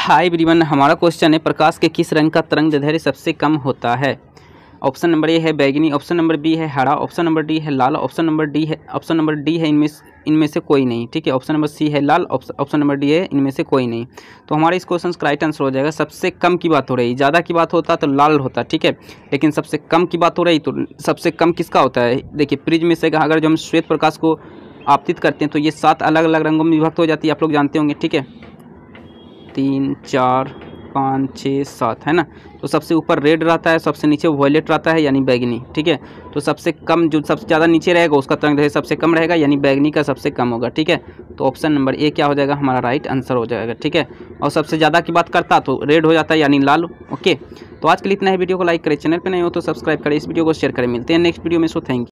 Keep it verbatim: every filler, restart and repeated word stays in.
Hi everyone, हमारा question है प्रकाश के किस रंग का तरंगदैर्घ्य सबसे कम होता है। ऑप्शन नंबर ए है बैगनी, ऑप्शन नंबर बी है हरा, ऑप्शन नंबर डी है लाल, ऑप्शन नंबर डी है ऑप्शन नंबर डी है इनमें इनमें से कोई नहीं। ठीक है, ऑप्शन नंबर सी है लाल, ऑप्शन नंबर डी है इनमें से कोई नहीं। तो हमारे इस क्वेश्चन का राइट आंसर हो जाएगा सबसे कम की बात हो रही है। ज़्यादा की बात होता तो लाल होता, ठीक है, लेकिन सबसे कम की बात हो रही तो सबसे कम किसका होता है। देखिए प्रिज्म में से अगर जो हम श्वेत प्रकाश को आपतित करते हैं तो ये सात अलग अलग रंगों में विभक्त हो जाती है, आप लोग जानते होंगे। ठीक है, तीन चार पाँच छः सात, है ना। तो सबसे ऊपर रेड रहता है, सबसे नीचे वॉयलेट रहता है यानी बैगनी। ठीक है, तो सबसे कम जो सबसे ज़्यादा नीचे रहेगा उसका तरंगदैर्घ्य सबसे कम रहेगा यानी बैगनी का सबसे कम होगा। ठीक है, तो ऑप्शन नंबर ए क्या हो जाएगा, हमारा राइट आंसर हो जाएगा। ठीक है, और सबसे ज़्यादा की बात करता तो रेड हो जाता है यानी लाल। ओके, तो आज के लिए इतना है। वीडियो को लाइक करें, चैनल पर नहीं हो तो सब्सक्राइब करें, इस वीडियो को शेयर करें। मिलते हैं नेक्स्ट वीडियो में। So thank you.